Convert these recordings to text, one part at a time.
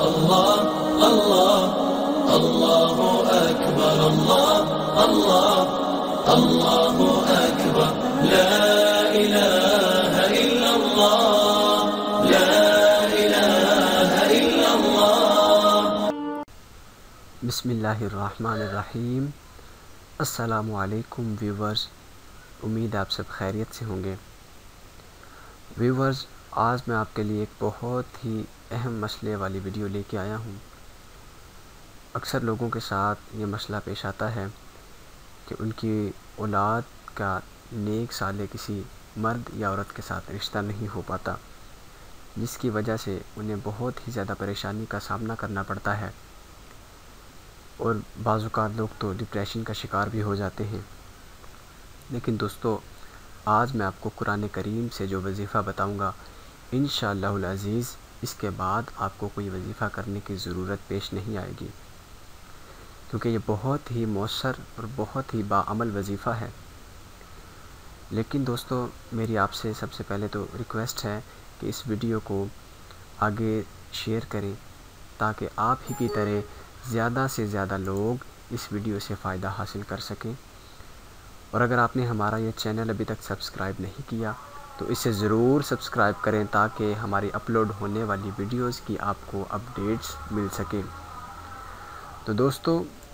الله الله الله أكبر الله الله الله أكبر لا إله إلا الله لا إله إلا الله. بسم اللہ الرحمن الرحیم. السلام علیکم ویورز، امید آپ سب خیریت سے ہوں گے. ویورز، آج میں آپ کے لیے ایک بہت ہی اہم مسئلے والی ویڈیو لے کے آیا ہوں. اکثر لوگوں کے ساتھ یہ مسئلہ پیش آتا ہے کہ ان کی اولاد کا نیک صالح کسی مرد یا عورت کے ساتھ رشتہ نہیں ہو پاتا، جس کی وجہ سے انہیں بہت ہی زیادہ پریشانی کا سامنا کرنا پڑتا ہے، اور بعض اوقات لوگ تو ڈپریشن کا شکار بھی ہو جاتے ہیں. لیکن دوستو، آج میں آپ کو قرآن کریم سے جو وظیفہ بتاؤں گا، انشاءاللہ العزیز اس کے بعد آپ کو کوئی وظیفہ کرنے کی ضرورت پیش نہیں آئے گی، کیونکہ یہ بہت ہی مؤثر اور بہت ہی باعمل وظیفہ ہے. لیکن دوستو، میری آپ سے سب سے پہلے تو ریکویسٹ ہے کہ اس ویڈیو کو آگے شیئر کریں، تاکہ آپ ہی کی طرح زیادہ سے زیادہ لوگ اس ویڈیو سے فائدہ حاصل کر سکیں. اور اگر آپ نے ہمارا یہ چینل ابھی تک سبسکرائب نہیں کیا تو اسے ضرور سبسکرائب کریں، تاکہ ہماری اپلوڈ ہونے والی ویڈیوز کی آپ کو اپڈیٹس مل سکیں. تو دوستو،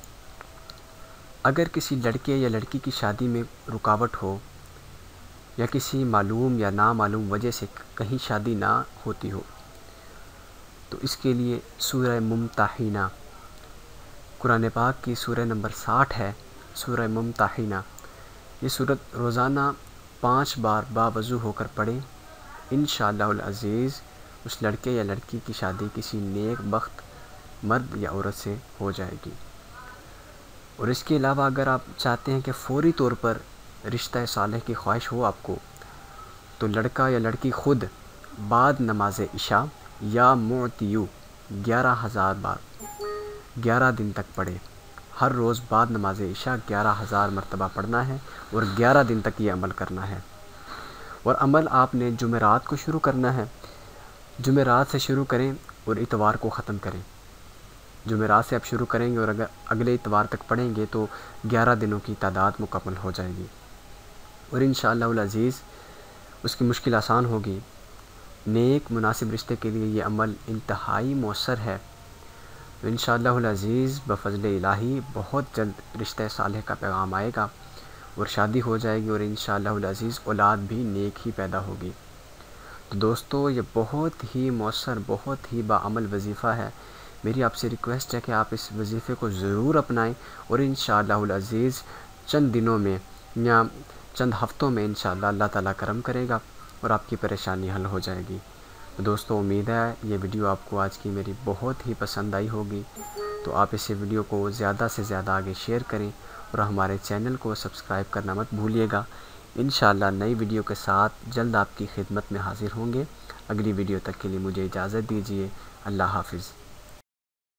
اگر کسی لڑکے یا لڑکی کی شادی میں رکاوٹ ہو، یا کسی معلوم یا نامعلوم وجہ سے کہیں شادی نہ ہوتی ہو، تو اس کے لیے سورہ ممتحنہ، قرآن پاک کی سورہ نمبر 60 ہے، سورہ ممتحنہ. یہ سورت روزانہ 5 بار باوضو ہو کر پڑھیں. انشاءاللہ العزیز اس لڑکے یا لڑکی کی شادی کسی نیک بخت مرد یا عورت سے ہو جائے گی. اور اس کے علاوہ اگر آپ چاہتے ہیں کہ فوری طور پر رشتہ صالح کی خواہش ہو آپ کو، تو لڑکا یا لڑکی خود بعد نماز عشاء یا معتیو 11,000 بار 11 دن تک پڑھے. ہر روز بعد نماز عشاء 11,000 مرتبہ پڑھنا ہے، اور 11 دن تک یہ عمل کرنا ہے. اور عمل آپ نے جمعرات کو شروع کرنا ہے. جمعرات سے شروع کریں اور اتوار کو ختم کریں. جمعرات سے آپ شروع کریں گے اور اگر اگلے اتوار تک پڑھیں گے تو 11 دنوں کی تعداد مکمل ہو جائے گی، اور انشاءاللہ العزیز اس کی مشکل آسان ہوگی. نیک مناسب رشتے کے لیے یہ عمل انتہائی مؤثر ہے. انشاءاللہ العزیز بفضل الہی بہت جلد رشتہ صالح کا پیغام آئے گا، اور شادی ہو جائے گی، اور انشاءاللہ العزیز اولاد بھی نیک ہی پیدا ہوگی. تو دوستو، یہ بہت ہی مؤثر، بہت ہی باعمل وظیفہ ہے. میری آپ سے ریکویسٹ ہے کہ آپ اس وظیفے کو ضرور اپنائیں، اور انشاءاللہ العزیز چند دنوں میں یا چند ہفتوں میں انشاءاللہ اللہ تعالیٰ کرم کرے گا اور آپ کی پریشانی حل ہو جائے گی. تو دوستو، امید ہے یہ ویڈیو آپ کو آج کی میری بہت ہی پسند آئی ہوگی. تو آپ اس ویڈیو کو زیادہ سے زیادہ آگے شیئر کریں، اور ہمارے چینل کو سبسکرائب کرنا مت بھولیے گا. انشاءاللہ نئی ویڈیو کے ساتھ جلد آپ کی خدمت میں حاضر ہوں گے. اگلی ویڈیو تک کے لیے مجھے اجازت دیجیے. اللہ حافظ.